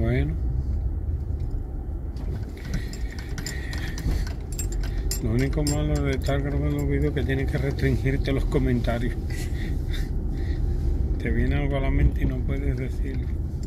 Bueno, lo único malo de estar grabando videos es que tienes que restringirte los comentarios. Te viene algo a la mente y no puedes decirlo.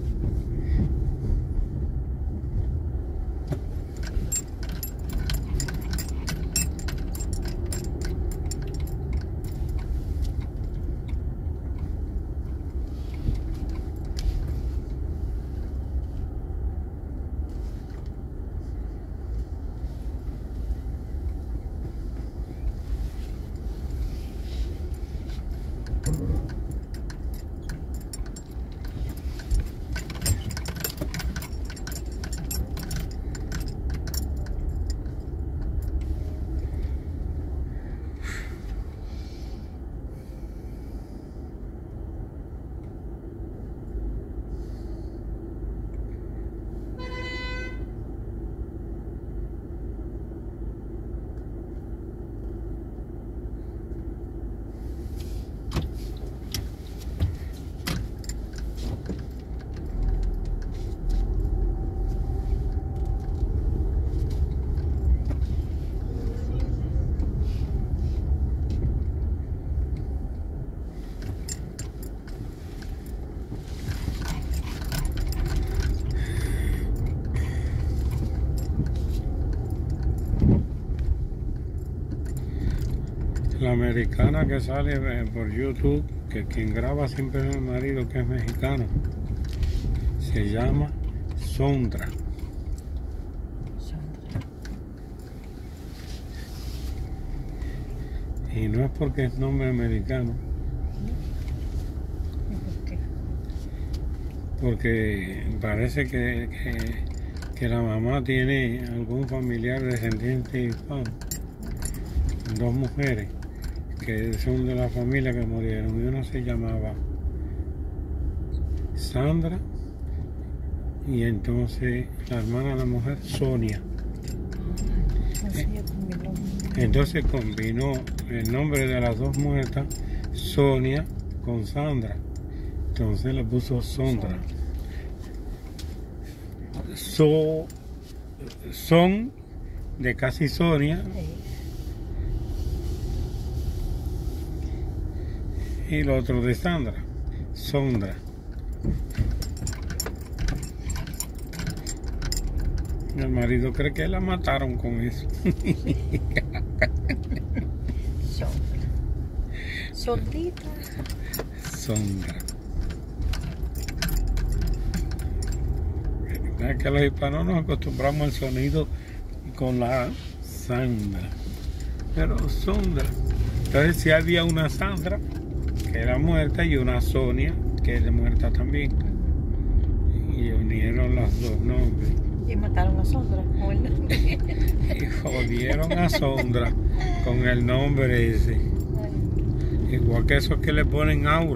La americana que sale por YouTube, que quien graba siempre es el marido, que es mexicano, se llama Sondra. Y no es porque es nombre americano. Porque parece que la mamá tiene algún familiar descendiente hispano. Dos mujeres que son de la familia que murieron, y una se llamaba Sandra y entonces la hermana de la mujer Sonia. Entonces combinó el nombre de las dos muertas, Sonia, con Sandra, entonces le puso Sondra. Son de casi Sonia y el otro de Sandra, Sondra. El marido cree que la mataron con eso. Sondita. Sondra. Es que los hispanos nos acostumbramos al sonido con la Sandra, pero Sondra. Entonces si había una Sandra que era muerta y una Sonia que es muerta también, y unieron las dos nombres Y mataron a Sondra con el nombre. y jodieron a Sondra con el nombre ese, igual que esos que le ponen Aura.